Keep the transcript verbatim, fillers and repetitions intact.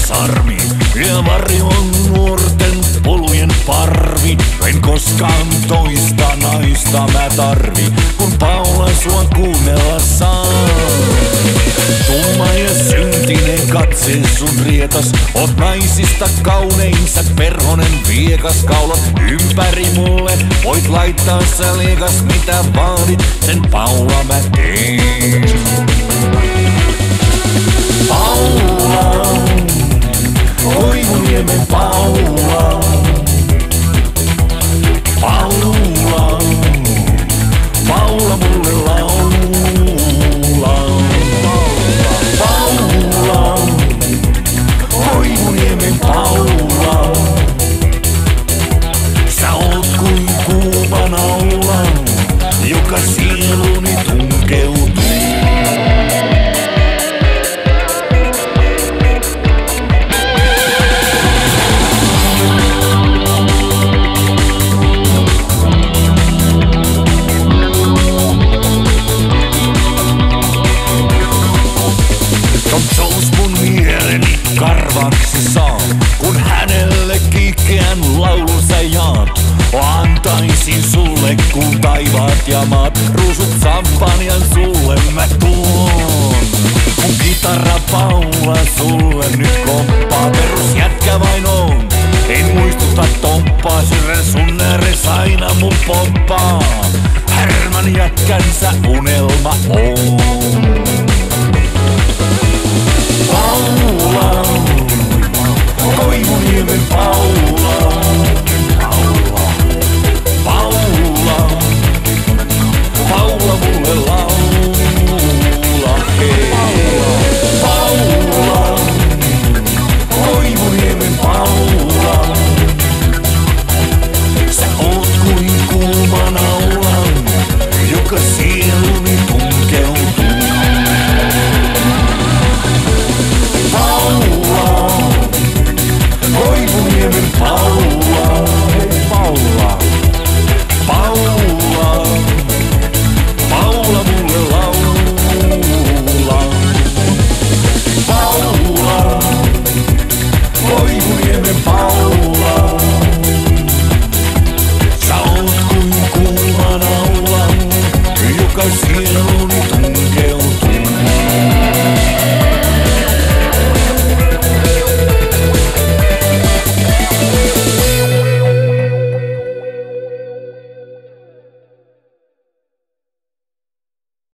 sarmi ja varjo on nuorten polujen parvi. En koskaan toista naista mä tarvi, kun Paula sua kuunnella saa. Tumma ja syntinen katse sun rietas, oot naisista kaunein, sä perhonen viekas. Kaulat ympäri mulle, voit laittaa sä liekas mitä vaadit, sen Paula mä teen. Paula, Koivuniemen Paula. Paula, Paula mulle laulaa. Paula, Koivuniemen Paula. Sä oot kuin kuuma naula, joka sieluni tunkeutuu. Karvaksi saa, kun hänelle kiikeän laulun sä jaat. Antaisin sulle kun taivaat ja maat, ruusut sampanjan sulle mä tuon. Mun kitara Paula sulle nyt komppaa, perus jätkä vain on. En muistuta tomppaa, syrjän sun ääres aina mun pomppaa. Härmän jätkänsä unelma on. Paula,